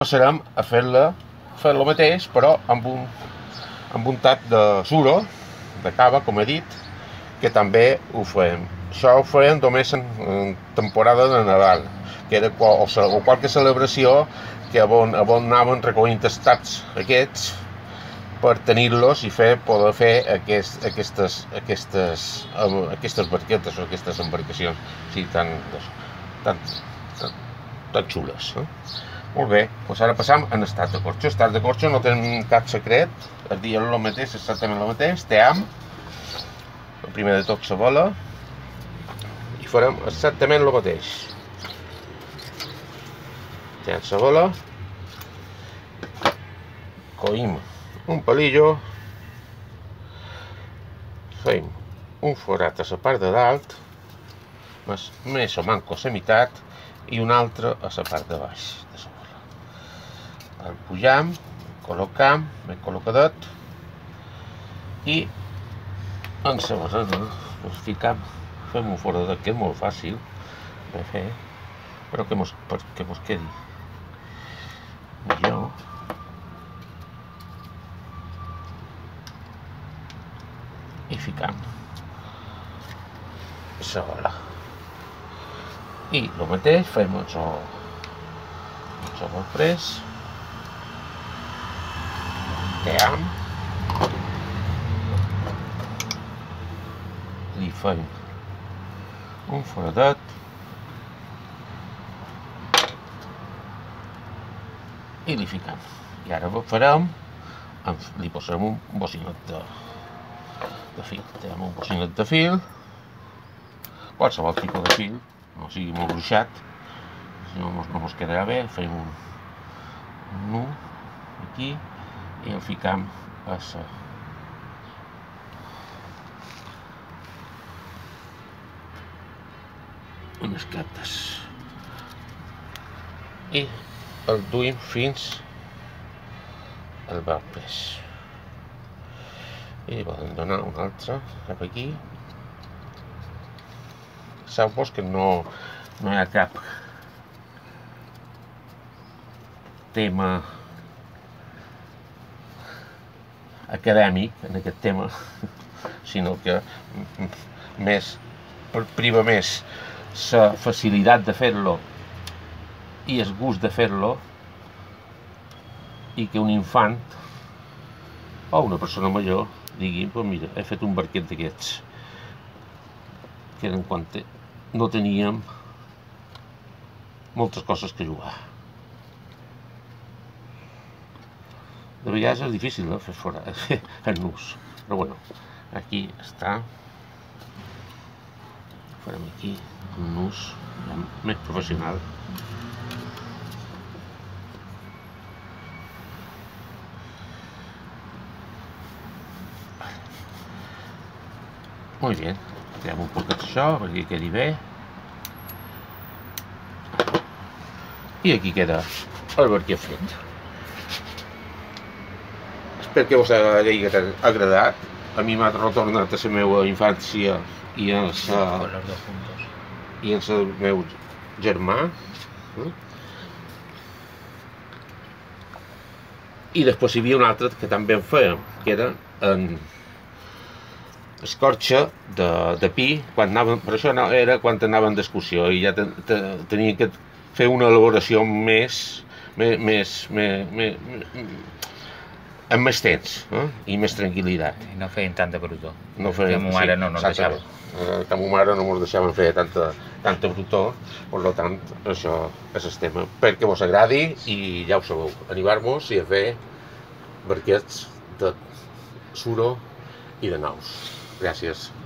passarem a fer el mateix, però amb un tac de suro, de cava, com he dit, que també ho fem. Això ho fem només en temporada de Nadal, que era qualque celebració que on anaven recollint els taps aquests per tenir-los i poder fer aquestes barquetes o aquestes embarcacions tan xules. Molt bé, doncs ara passam en estat de corxo. Estat de corxo no tenen cap secret, el dia el mateix, exactament el mateix. Team, primer de tot cebola, i farem exactament el mateix. Team cebola, coïm un palillo, fem un forat a la part de dalt, més o manco a la meitat, i un altre a la part de baix de cebola. El pujam, col·locam, ben col·locadet, i en la barrera ficam, fem un foradet que és molt fàcil de fer, però que mos quedi millor. I ficam cebola. I el mateix fem el cebol pres, team, li fem un foradet i li ficam. I ara farem, li posarem un bocinet de fil. Tenim un bocinet de fil, qualsevol tipus de fil, no sigui molt gruixat, si no ens quedarà bé. Fem un nu aquí i el ficam a unes captes i el duim fins al pes. I li podem donar un altre cap aquí. Sabeu que no hi ha cap tema acadèmic en aquest tema, sinó que priva més la facilitat de fer-lo i el gust de fer-lo, i que un infant o una persona major digui, pues mira, he fet un barquet d'aquests, que eren quan no teníem moltes coses que jugar. De vegades és difícil fer fora, fer nus, però bueno, aquí està. Farem aquí un nus més professional. Molt bé, tirem un poc d'això perquè quedi bé. I aquí queda el barquet fet. Espero que us hagi agradat. A mi m'ha retornat a la meva infància i al meu germà. I després hi havia un altre que també en fèiem, que era en escorxa de pi, per això era quan anàvem d'excursió i ja teníem que fer una elaboració amb més temps i més tranquil·litat. I no feien tanta brutó, que ma mare no ens deixava. Que ma mare no ens deixava fer tanta brutó, per tant, això és el tema. Espero que us agradi i ja ho sabeu, animar-vos a fer barquets de suro i de nous. Gràcies.